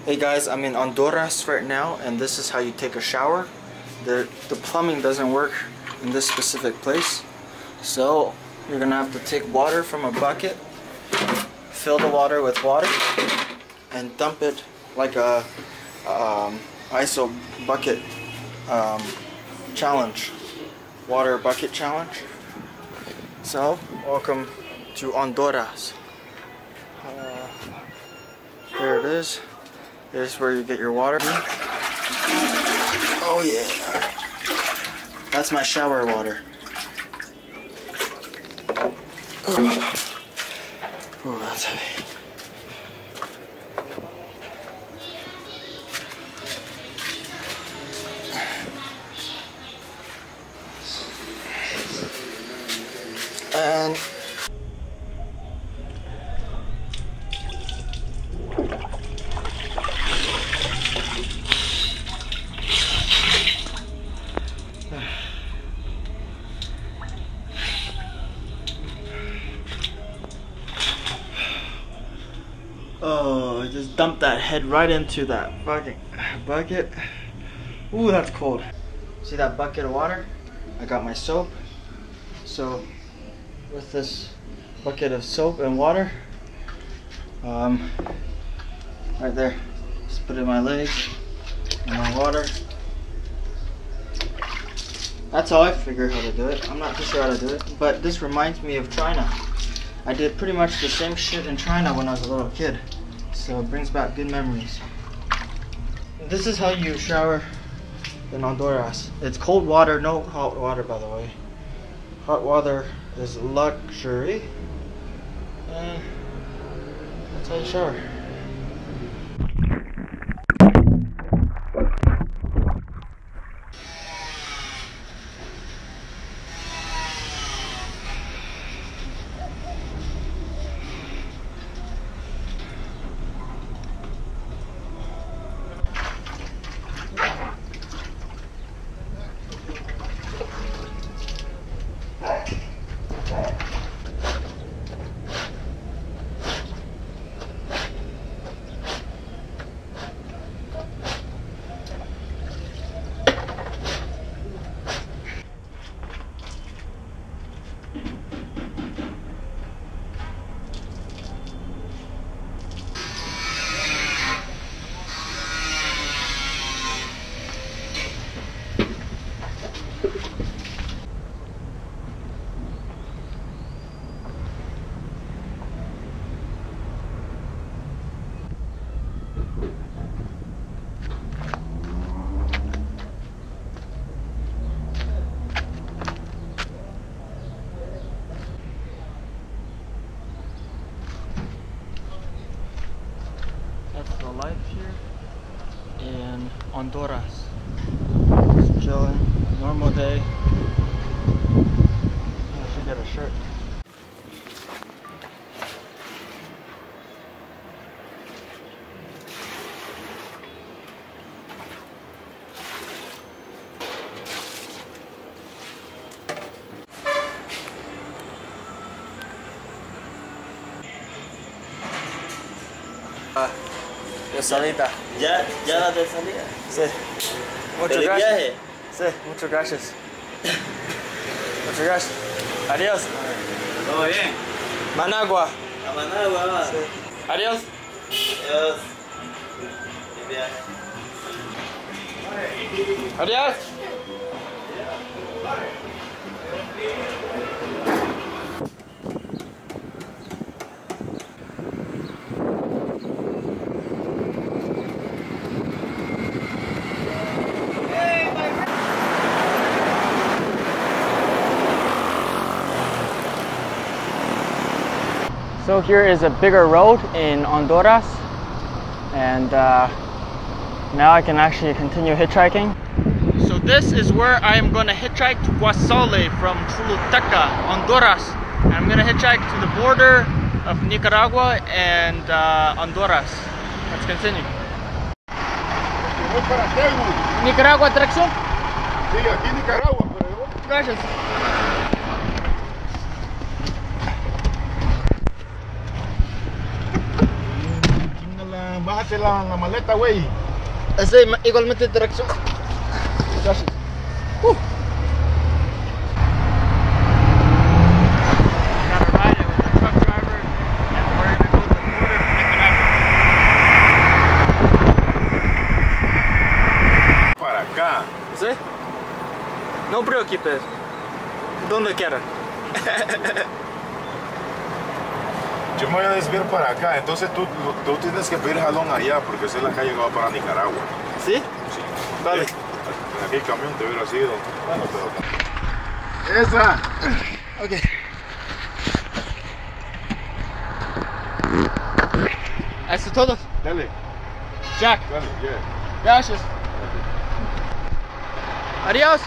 Hey guys, I'm in Honduras right now, and this is how you take a shower. The plumbing doesn't work in this specific place, so you're gonna have to take water from a bucket, fill the water with water, and dump it like a ISO bucket challenge, water bucket challenge. So welcome to Honduras. Here it is. Here's where you get your water. Oh yeah, that's my shower water. Oh, that's heavy. And oh, I just dumped that head right into that bucket. Ooh, that's cold. See that bucket of water? I got my soap. So with this bucket of soap and water, right there, just put it in my legs and my water. That's how I figure how to do it. I'm not too sure how to do it, but this reminds me of China. I did pretty much the same shit in China when I was a little kid, so it brings back good memories. This is how you shower in Honduras. It's cold water, no hot water, by the way. Hot water is luxury. That's how you shower. That's the life here in Honduras. Just chilling, normal day. I should get a shirt. De salida. ¿Ya la de salida? Sí. Muchas gracias. Sí, muchas gracias. Muchas gracias. Adiós. ¿Todo bien? Managua. A Managua, va. Sí. Adiós. Adiós. Buen viaje. Adiós. So here is a bigger road in Honduras, and now I can actually continue hitchhiking. So this is where I am going to hitchhike to Guasole from Choluteca, Honduras. And I'm going to hitchhike to the border of Nicaragua and Honduras. Let's continue. Nicaragua, dirección? Sí, aquí Nicaragua, pero... Gracias. bájate la maleta, güey. Ese igualmente dirección. Gracias. Got a ride with the truck driver, and we're gonna go to the border of Nicaragua. Para acá. ¿Sí? No preocupes. Donde quiera. Yo me voy a desviar para acá, entonces tú tienes que pedir jalón allá porque esa es la calle que va para Nicaragua. ¿Sí? Sí. Vale. En aquel camión te hubiera sido. Bueno, pero... ¡Esa! Ok. Eso es todo. Dale, Jack. dale, yeah. Gracias. Adiós.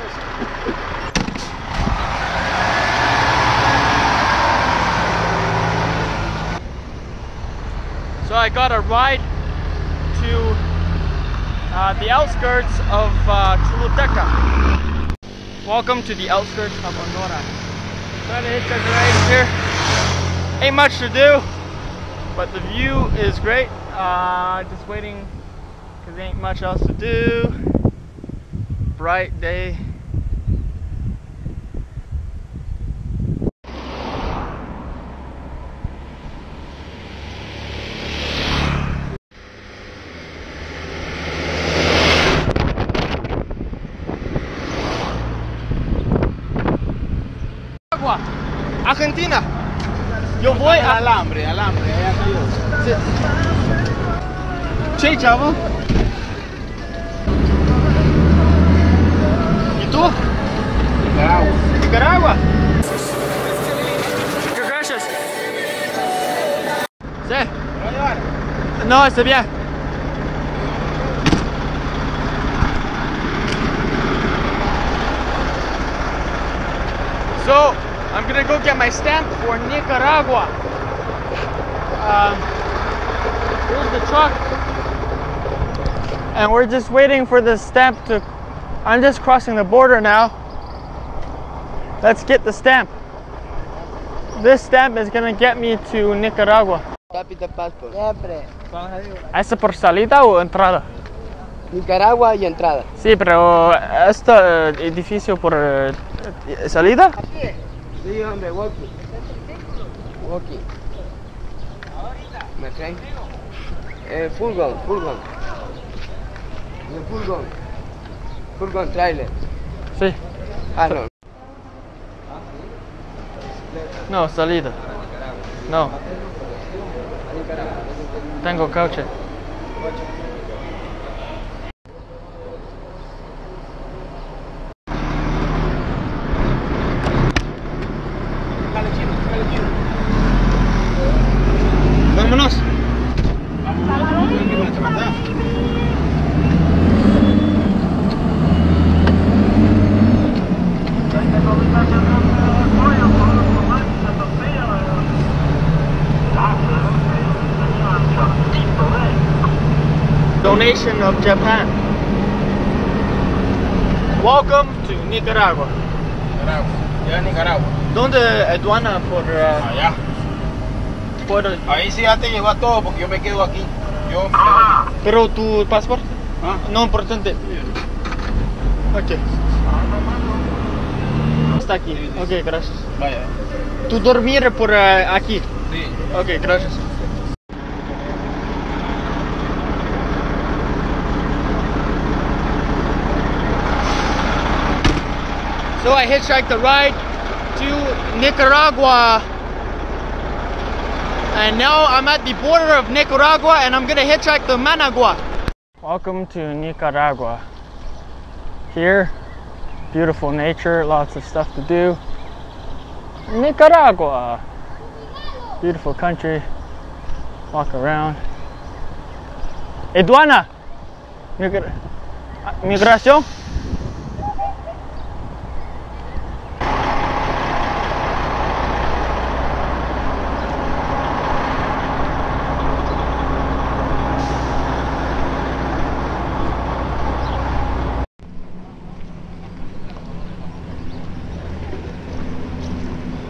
So I got a ride to the outskirts of Choluteca. Welcome to the outskirts of Honora. Trying to hitchhike a ride here. Ain't much to do, but the view is great. Just waiting because there ain't much else to do. Bright day. Argentina. Yo voy a Alambre, allá cayó. Sí, chavo. ¿Y tú? Nicaragua. Nicaragua. Muchas gracias. Sí. No, está bien. So, I'm gonna go get my stamp for Nicaragua. Here's the truck. And we're just waiting for the stamp to... I'm just crossing the border now. Let's get the stamp. This stamp is gonna get me to Nicaragua. Capital Passport. Siempre. ¿Es por salida o entrada? Nicaragua y entrada. Sí, pero este edificio por salida. Sí, hombre, walking. Walking. ¿Me creen? Furgón. Furgón trailer. Sí. Carro. No, salida. No. Tengo coche. Vámonos. Donation of Japan. Welcome to Nicaragua. Ya en Nicaragua. ¿Dónde aduana por Allá. por Ahí sí ya te lleva todo porque yo me quedo aquí. pero tu pasaporte? ¿Ah? No importante. Ok. Está aquí. Ok, gracias. Vaya. ¿Tú dormir por aquí? Sí. Ok, gracias. So I hitchhiked the ride to Nicaragua. And now I'm at the border of Nicaragua and I'm gonna hitchhike to Managua. Welcome to Nicaragua. Here, beautiful nature, lots of stuff to do. Nicaragua. Beautiful country. Walk around. Aduana. Migración.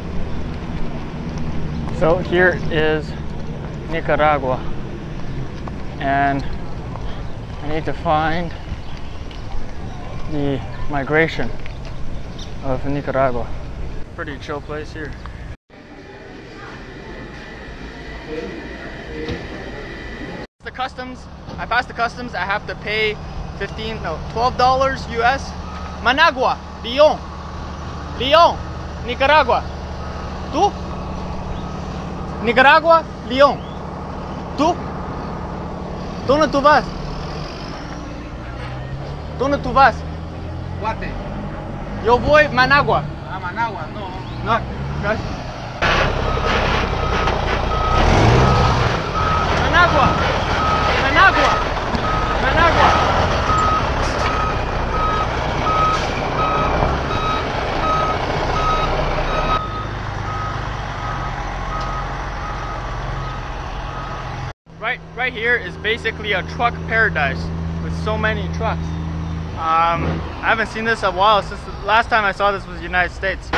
So here is Nicaragua. and I need to find the migration of Nicaragua. Pretty chill place here. The customs, I passed the customs, I have to pay $12 US. Managua, León, Nicaragua. ¿Tú? Nicaragua, León. ¿Tú? ¿Dónde tú vas? ¿Dónde tú vas? Guate. Yo voy a Managua. A Managua, no. No, gracias. Managua. Right here is basically a truck paradise with so many trucks. I haven't seen this in a while. Since the last time I saw this was the United States.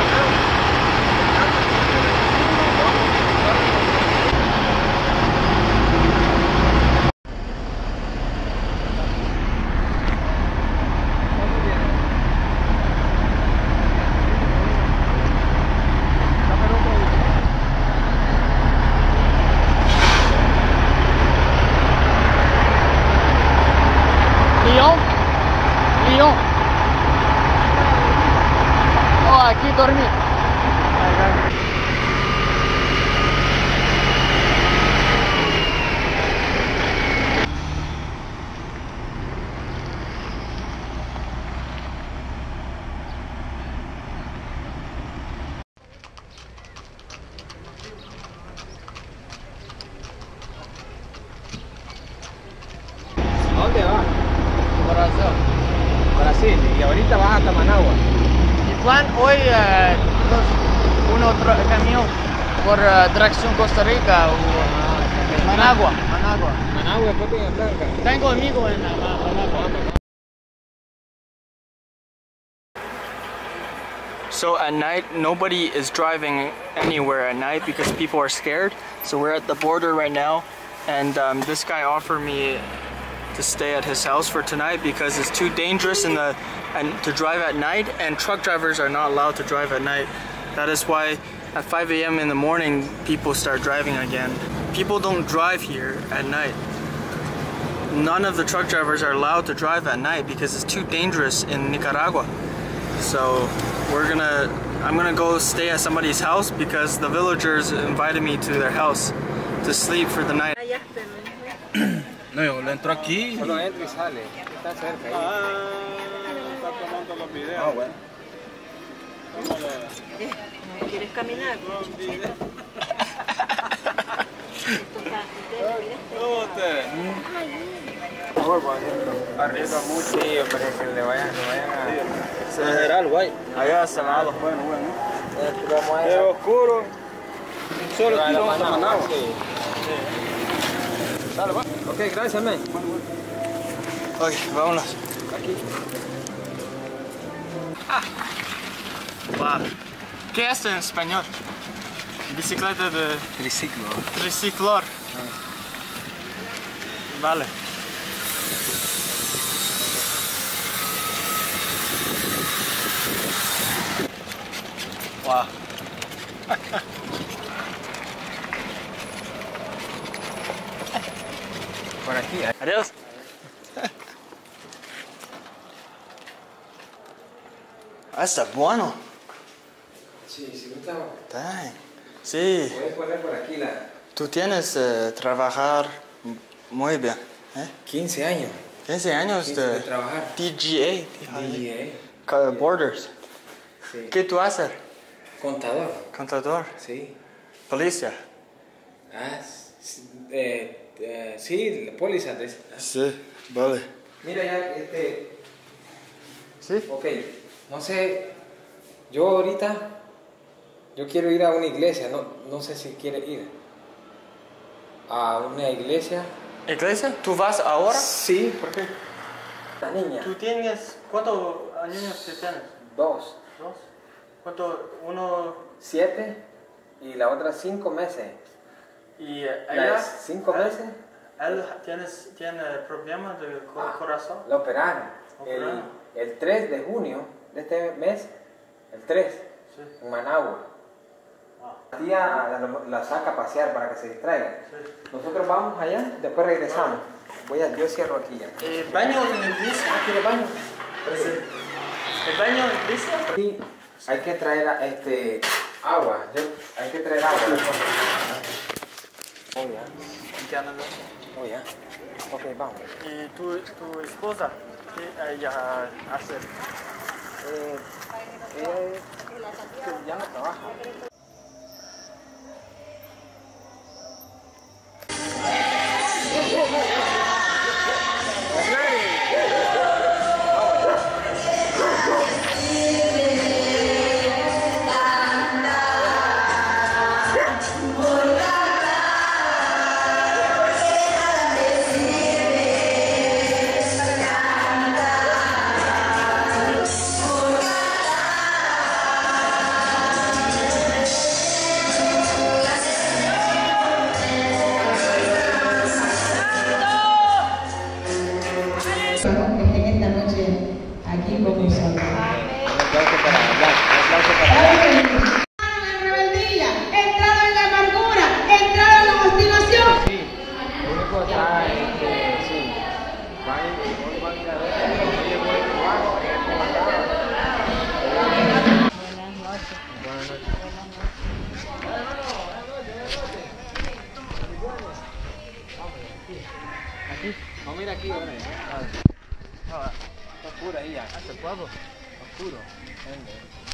León. Oh, aquí dormí. ¿A dónde vas? Brasil, y ahorita vas hasta Managua. Mi plan hoy, camión por dirección Costa Rica o Managua. Managua, después Peña Blanca. Tengo amigos en Managua. So at night, nobody is driving anywhere at night because people are scared. So we're at the border right now, and this guy offered me to stay at his house for tonight because it's too dangerous to drive at night, and truck drivers are not allowed to drive at night. That is why at 5 a.m. in the morning people start driving again. People don't drive here at night. None of the truck drivers are allowed to drive at night because it's too dangerous in Nicaragua. So I'm gonna go stay at somebody's house because the villagers invited me to their house to sleep for the night. No, yo le entro aquí. Solo entra y sale. Está cerca ahí. Está tomando los videos. Ah, bueno. ¿Quieres caminar? Arriba mucho. Sí, hombre, que le vayan a... Se general, güey. Allá cerrado. Bueno. Es oscuro. Solo aquí vamos a Managua. Dale, va. Ok, gracias, men. Ok, vámonos. Aquí. Wow. ¿Qué es en español? Bicicleta de... Triciclor. Vale. Wow. Por aquí. Adiós. Ah, está bueno. Sí, sí, gusta. Dang. Sí. Puedes poner por aquí la... Tú tienes trabajar muy bien. 15 años. 15 años 15 de trabajar. DGA. Borders. Sí. ¿Qué tú haces? Contador. Contador. Sí. Policía. Sí, la póliza. Sí, vale. Mira ya, Sí. ok, no sé, yo ahorita, yo quiero ir a una iglesia, no sé si quiere ir a una iglesia. ¿Iglesia? ¿Tú vas ahora? Sí, ¿por qué? La niña. ¿Tú tienes cuántos años que tienes? 2, ¿Dos? ¿Cuánto? Uno. 7 y la otra 5 meses. ¿Y ¿La allá? es 5 meses? ¿Él tiene problemas de corazón? Lo operaron. Operaron. El 3 de junio de este mes, el 3, Sí. en Managua. La tía la saca a pasear para que se distraiga. Sí. Nosotros vamos allá, después regresamos. Yo cierro aquí ya. ¿Baño en iglesia? ¿Aquí el baño? ¿El baño en iglesia? Sí, hay que traer agua. Hay que traer agua. Oh, ya. ¿En Canadá? Oh, ya. Ok, vamos. ¿Y tu esposa? ¿Qué ella hace? Ella ya no trabaja. En esta noche aquí con nosotros. Un aplauso para Entraron en rebeldía, entraron en la amargura, entraron en la obstinación. Sí, lo único está sí. Van a ir a ver cómo llegó el trabajo en este mandado. Buenas noches. Buenas noches. Aquí. No, mira aquí, ahora. Está oscuro ahí ya. ¿Se puede? Oscuro. Venga.